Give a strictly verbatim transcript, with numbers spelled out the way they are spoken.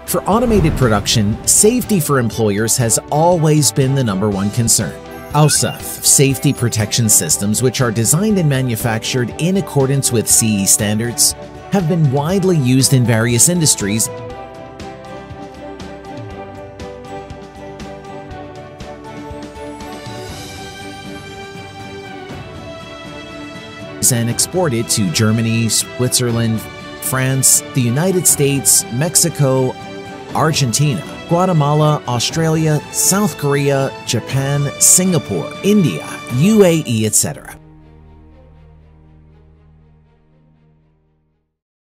For automated production, safety for employers has always been the number one concern. Aosaff safety protection systems, which are designed and manufactured in accordance with C E standards, have been widely used in various industries and exported to Germany, Switzerland, France, the United States, Mexico, Argentina, Guatemala, Australia, South Korea, Japan, Singapore, India, U A E, et cetera.